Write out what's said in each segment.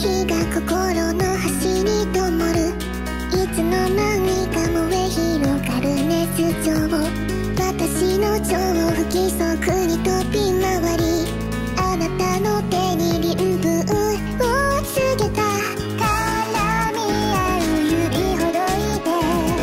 火が心の端に灯る。いつの間にか燃え広がる熱情。私の情不規則に飛び回り、あなたの手にリンブをつけた。絡み合う指ほどいて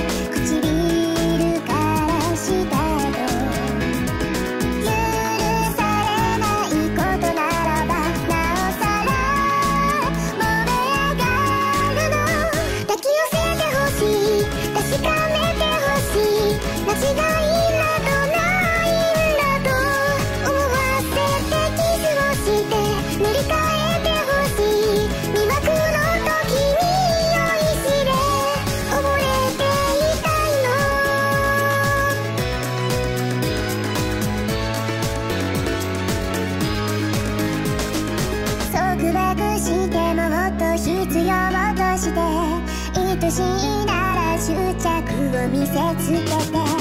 唇から下と、許されないことならばなおさら燃え上がるの。抱き寄せてほしい、確かめてほしい、間違いなどないんだと思わせてキスをして塗り替えてほしい。魅惑の時に酔いしれ溺れていたいの。束縛してもっと必要として、愛しいなら執着を見せつけて